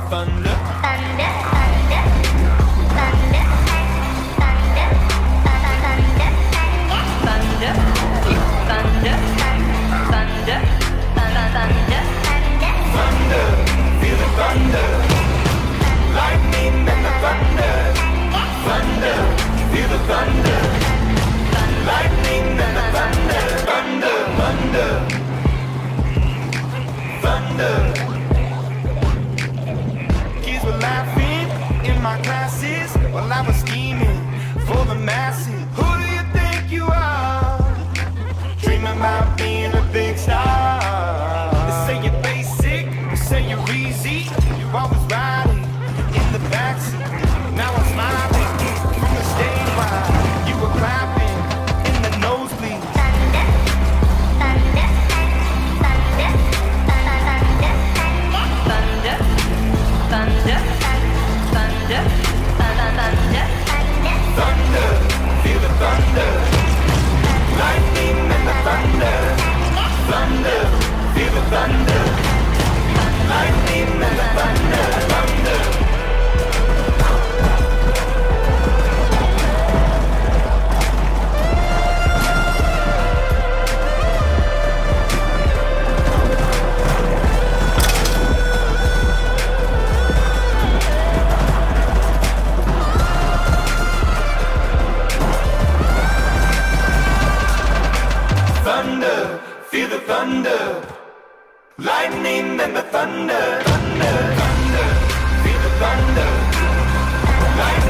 thunder, thunder, thunder, thunder, thunder, thunder, thunder, thunder, thunder, thunder, thunder, feel the thunder, lightning and the thunder, thunder, feel the thunder, lightning and the thunder, thunder, thunder, thunder. Kids were laughing in my classes while I was scheming for the masses. Who do you think you are? Dreaming about being a big star. They say you're basic, they say you're easy. You're always riding in the backseat. Now I'm smiling from the stage while you were clapping in the nosebleed. thunder, thunder, thunder, thunder, thunder, thunder, thunder, thunder, Thunder, feel the thunder, lightning and the thunder, thunder, feel the thunder, lightning and the thunder, thunder. Thunder, feel the thunder, lightning and the thunder, thunder, thunder, feel the thunder, lightning.